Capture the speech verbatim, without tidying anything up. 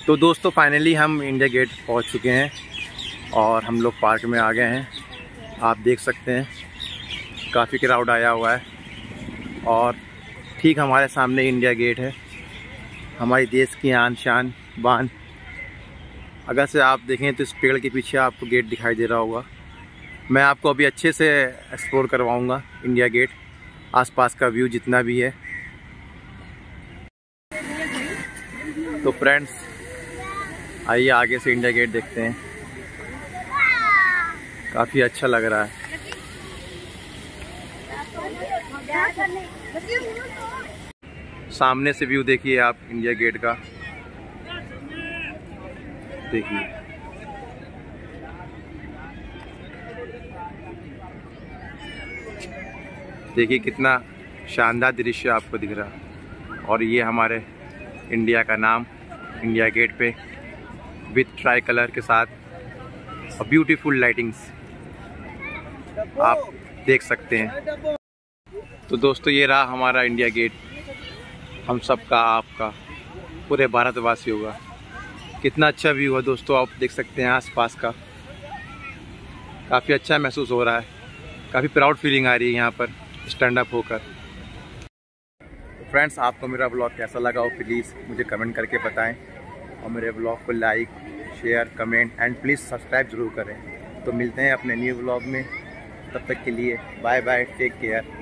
तो दोस्तों फाइनली हम इंडिया गेट पहुंच चुके हैं और हम लोग पार्क में आ गए हैं। आप देख सकते हैं काफ़ी क्राउड आया हुआ है और ठीक हमारे सामने इंडिया गेट है, हमारे देश की आन शान बान। अगर से आप देखें तो इस पेड़ के पीछे आपको गेट दिखाई दे रहा होगा। मैं आपको अभी अच्छे से एक्सप्लोर करवाऊंगा इंडिया गेट, आसपास का व्यू जितना भी है। तो फ्रेंड्स आइए आगे से इंडिया गेट देखते हैं, काफ़ी अच्छा लग रहा है। सामने से व्यू देखिए आप इंडिया गेट का, देखिए देखिए कितना शानदार दृश्य आपको दिख रहा है। और ये हमारे इंडिया का नाम इंडिया गेट पे विथ ट्राई कलर के साथ और ब्यूटीफुल लाइटिंग्स आप देख सकते हैं। तो दोस्तों ये रहा हमारा इंडिया गेट, हम सबका, आपका, पूरे भारतवासियों का। कितना अच्छा व्यू है दोस्तों, आप देख सकते हैं आसपास का। काफ़ी अच्छा महसूस हो रहा है, काफ़ी प्राउड फीलिंग आ रही है यहाँ पर स्टैंड अप होकर। फ्रेंड्स आपको मेरा ब्लॉग कैसा लगा हो प्लीज़ मुझे कमेंट करके बताएं और मेरे ब्लॉग को like share comment and please subscribe ज़रूर करें। तो मिलते हैं अपने न्यू ब्लॉग में, तब तक के लिए बाय बाय, टेक केयर।